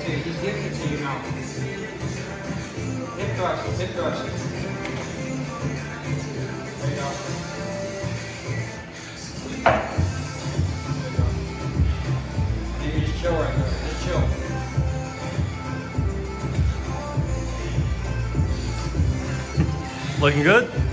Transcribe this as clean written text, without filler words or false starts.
to you. He's giving it to you now. Hip thrust, hip thrust. There you go. And you just chill right there. Just chill. Looking good?